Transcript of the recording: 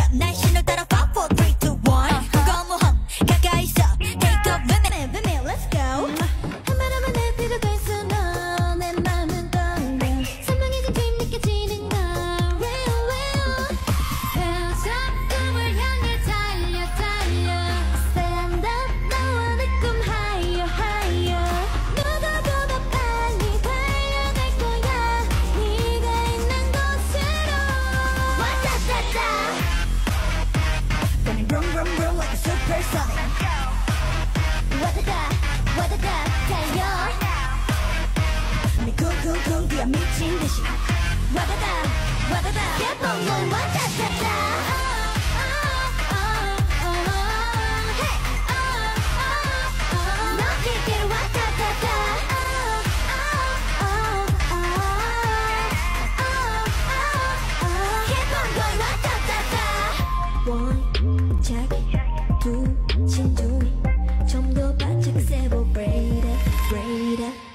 up 날 신을 따라 5, 4, 3, 2, 1 거무함 가까이 있어 Take up with me let's go 한 말하면 내 피가 가 있어 너 내 맘은 떨려 선명해진 dream 느껴지는 너 real real 펼쳐 꿈을 향해 달려 Stand up 너와 내 꿈 higher higher 누구보다 빨리 달려갈 거야 네가 있는 곳으로 와타타타 Going vroom vroom vroom like a supersonic 와다다 와다다 달려 네 쿵쿵쿵 뛰어 미친 듯이 와다다 와다다 개봉은 와타타타 너에게로 와타타타 개봉은 와타타타 One check two 진중히 좀 더 바짝 세보 Braid up